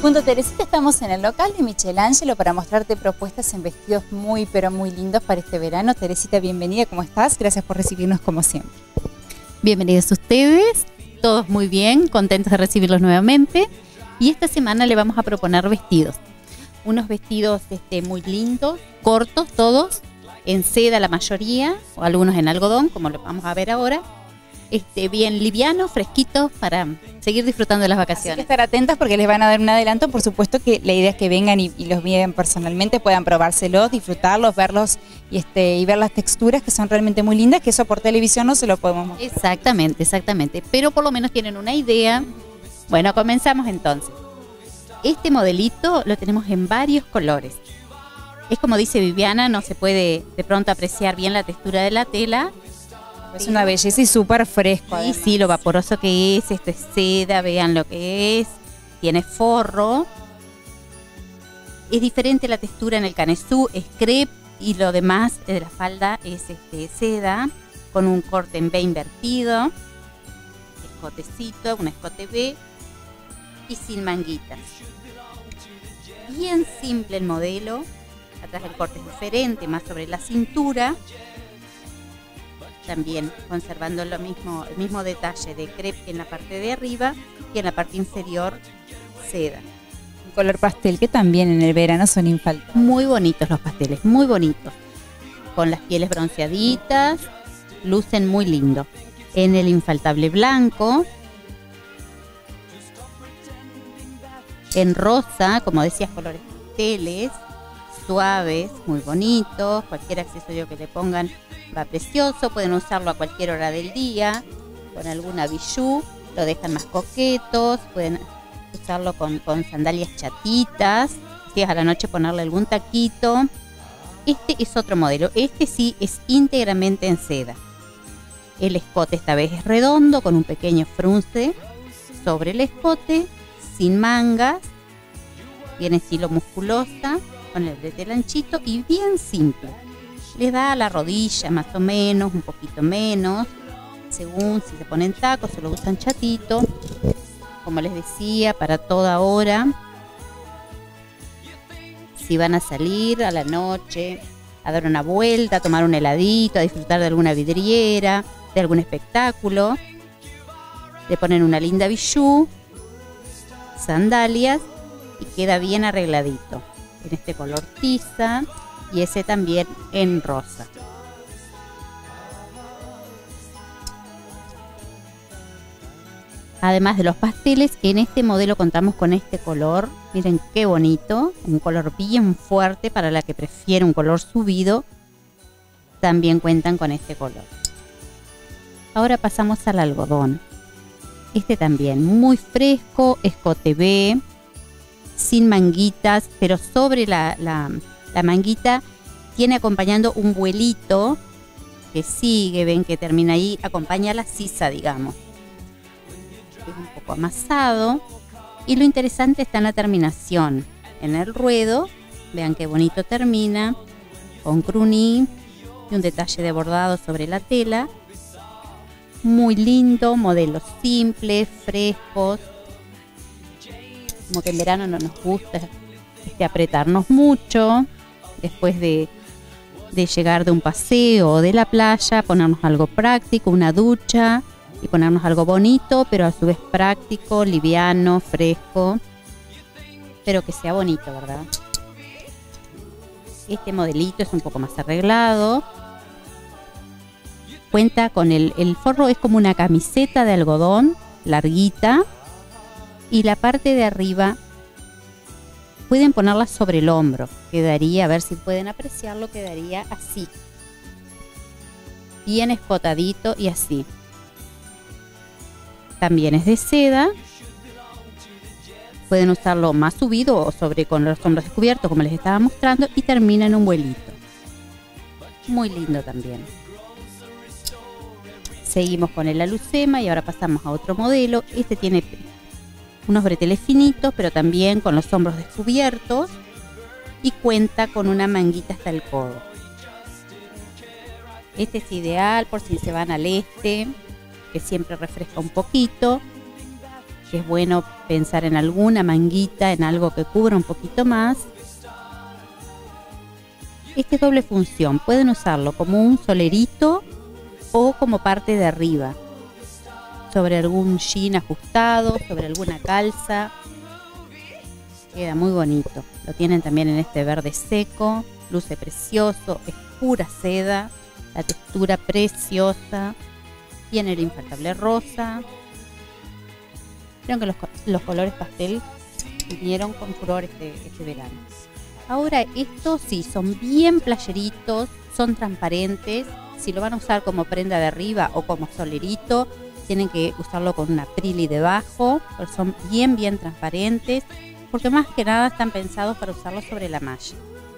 Junto a Teresita estamos en el local de Michelangelo para mostrarte propuestas en vestidos muy pero muy lindos para este verano. Teresita, bienvenida, ¿cómo estás? Gracias por recibirnos como siempre. Bienvenidos ustedes, todos muy bien, contentos de recibirlos nuevamente. Y esta semana le vamos a proponer vestidos. Unos vestidos muy lindos, cortos todos, en seda la mayoría, o algunos en algodón, como lo vamos a ver ahora. Bien livianos, fresquitos, para seguir disfrutando de las vacaciones. Hay que estar atentas porque les van a dar un adelanto. Por supuesto que la idea es que vengan y los miren personalmente, puedan probárselos, disfrutarlos, verlos y ver las texturas que son realmente muy lindas, que eso por televisión no se lo podemos mostrar. Exactamente, exactamente. Pero por lo menos tienen una idea. Bueno, comenzamos entonces. Este modelito lo tenemos en varios colores. Es como dice Viviana, no se puede de pronto apreciar bien la textura de la tela. Es una belleza y súper fresco. Sí, sí, lo vaporoso que es. Esto es seda, vean lo que es. Tiene forro. Es diferente la textura en el canesú, es crepe, y lo demás de la falda es seda, con un corte en V invertido, escotecito, un escote V, y sin manguitas. Bien simple el modelo. Atrás el corte es diferente, más sobre la cintura. También conservando el mismo detalle de crepe en la parte de arriba y en la parte inferior seda. Un color pastel que también en el verano son infaltables. Muy bonitos los pasteles, muy bonitos. Con las pieles bronceaditas, lucen muy lindo. En el infaltable blanco. En rosa, como decías, colores pasteles, suaves, muy bonitos. Cualquier accesorio que le pongan va precioso. Pueden usarlo a cualquier hora del día con alguna bijou, lo dejan más coquetos. Pueden usarlo con sandalias chatitas, si es a la noche ponerle algún taquito. Este es otro modelo, este sí es íntegramente en seda. El escote esta vez es redondo con un pequeño frunce sobre el escote, sin mangas, bien estilo musculosa, con el bretel anchito y bien simple. Les da a la rodilla más o menos, un poquito menos, según si se ponen tacos o lo usan chatito. Como les decía, para toda hora. Si van a salir a la noche, a dar una vuelta, a tomar un heladito, a disfrutar de alguna vidriera, de algún espectáculo, le ponen una linda bijou, sandalias y queda bien arregladito. En este color tiza. Y ese también en rosa. Además de los pasteles, en este modelo contamos con este color. Miren qué bonito. Un color bien fuerte para la que prefiere un color subido. También cuentan con este color. Ahora pasamos al algodón. Este también muy fresco, escote V, sin manguitas, pero sobre la manguita tiene acompañando un vuelito que sigue, ven que termina ahí, acompaña la sisa, digamos. Es un poco amasado y lo interesante está en la terminación, en el ruedo. Vean qué bonito termina, con cruní y un detalle de bordado sobre la tela. Muy lindo, modelos simples, frescos. Como que en verano no nos gusta apretarnos mucho. Después de llegar de un paseo o de la playa, ponernos algo práctico, una ducha, y ponernos algo bonito, pero a su vez práctico, liviano, fresco, pero que sea bonito, ¿verdad? Este modelito es un poco más arreglado. Cuenta con el forro, es como una camiseta de algodón, larguita, y la parte de arriba pueden ponerla sobre el hombro, quedaría, a ver si pueden apreciarlo, quedaría así, bien escotadito y así. También es de seda, pueden usarlo más subido o con los hombros descubiertos como les estaba mostrando, y termina en un vuelito, muy lindo también. Seguimos con el alucema y ahora pasamos a otro modelo. Este tiene unos breteles finitos, pero también con los hombros descubiertos, y cuenta con una manguita hasta el codo. Este es ideal por si se van al este, que siempre refresca un poquito. que es bueno pensar en alguna manguita, en algo que cubra un poquito más. Este es doble función, pueden usarlo como un solerito o como parte de arriba, sobre algún jean ajustado, sobre alguna calza. Queda muy bonito. Lo tienen también en este verde seco, luce precioso, es pura seda, la textura preciosa. Tiene el infaltable rosa. Creo que los colores pastel vinieron con furor este verano. Ahora estos sí son bien playeritos, son transparentes. Si lo van a usar como prenda de arriba o como solerito, tienen que usarlo con una prilly debajo, porque son bien transparentes, porque más que nada están pensados para usarlo sobre la malla.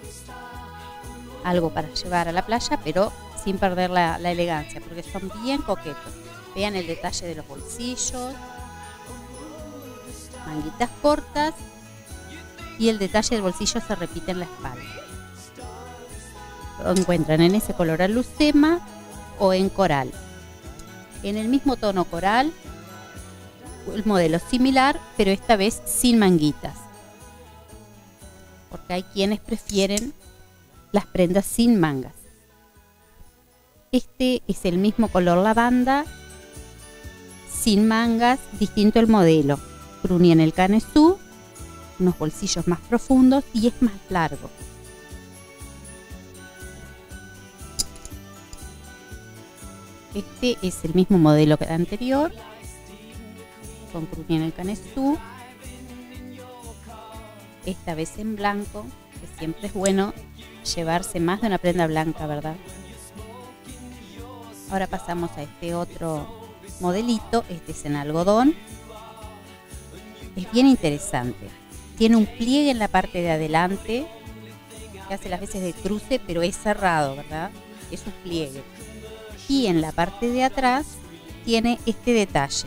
Algo para llevar a la playa, pero sin perder la elegancia, porque son bien coquetos. Vean el detalle de los bolsillos, manguitas cortas, y el detalle del bolsillo se repite en la espalda. Lo encuentran en ese color alucema o en coral. En el mismo tono coral, el modelo similar, pero esta vez sin manguitas, porque hay quienes prefieren las prendas sin mangas. Este es el mismo color lavanda, sin mangas, distinto el modelo. Pruni en el canesú, unos bolsillos más profundos y es más largo. Este es el mismo modelo que el anterior, con pruni en el canesú, esta vez en blanco, que siempre es bueno llevarse más de una prenda blanca, ¿verdad? Ahora pasamos a este otro modelito. Este es en algodón. Es bien interesante. Tiene un pliegue en la parte de adelante que hace las veces de cruce, pero es cerrado, ¿verdad? Es un pliegue. Y en la parte de atrás tiene este detalle.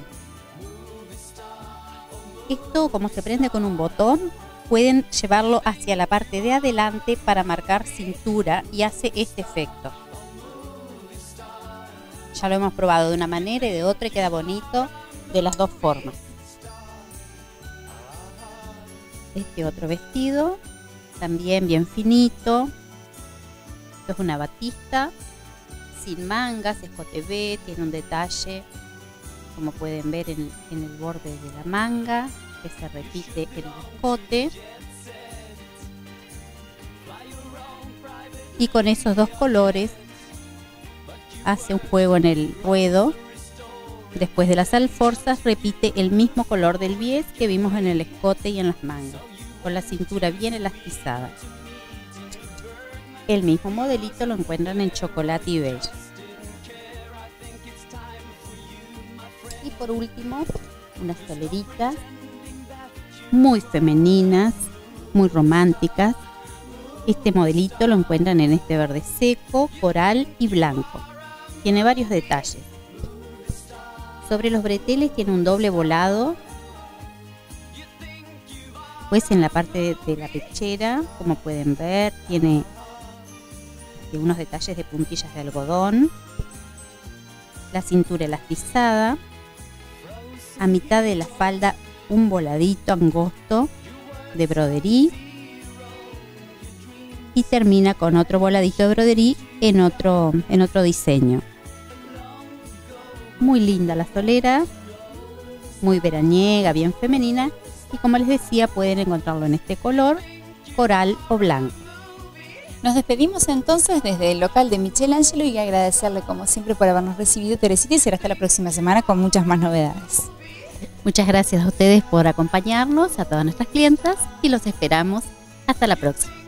Esto, como se prende con un botón, pueden llevarlo hacia la parte de adelante para marcar cintura y hace este efecto. Ya lo hemos probado de una manera y de otra y queda bonito de las dos formas. Este otro vestido, también bien finito. Esto es una batista, sin mangas, escote B, tiene un detalle, como pueden ver en el borde de la manga, que se repite en el escote. Y con esos dos colores hace un juego en el ruedo. Después de las alforzas repite el mismo color del bies que vimos en el escote y en las mangas, con la cintura bien elastizada. El mismo modelito lo encuentran en chocolate y beige. Y por último, unas soleritas muy femeninas, muy románticas. Este modelito lo encuentran en este verde seco, coral y blanco. Tiene varios detalles. Sobre los breteles tiene un doble volado. Pues en la parte de la pechera, como pueden ver, tiene unos detalles de puntillas de algodón. La cintura elastizada. A mitad de la falda un voladito angosto de broderí. Y termina con otro voladito de broderí en otro diseño. Muy linda la solera, muy veraniega, bien femenina, y como les decía, pueden encontrarlo en este color, coral o blanco. Nos despedimos entonces desde el local de Michelangelo y agradecerle como siempre por habernos recibido, Teresita, y será hasta la próxima semana con muchas más novedades. Muchas gracias a ustedes por acompañarnos, a todas nuestras clientas, y los esperamos hasta la próxima.